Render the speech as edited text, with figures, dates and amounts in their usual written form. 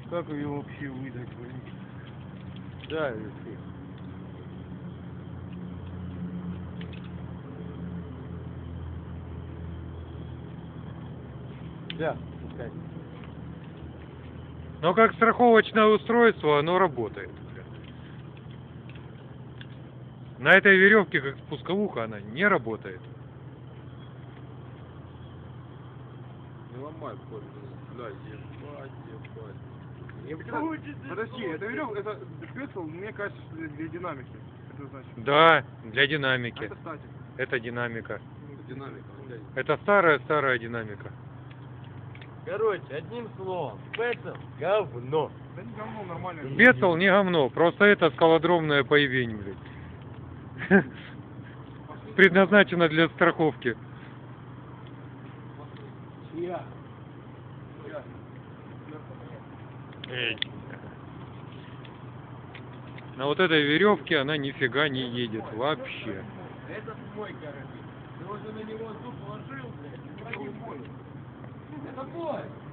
Как ее вообще выдать? Да, висит. Да, пускай. Но как страховочное устройство оно работает. На этой веревке, как спусковуха, она не работает. Не ломай пользу. Бля, ебать. Подожди, это веревка, это бецл, мне кажется, для динамики. Это значит. Да, для А динамики. это статик. Это динамика. Динамика, блядь. Это старая динамика. Короче, одним словом, Бецл говно. Да не говно, нормально. Бецл не говно, просто это скалодромное появень, блядь. Предназначено для страховки. Я. На вот этой веревке она нифига не едет вообще. Это мой карабин. Ты уже на него зуб положил, блядь? Это мой.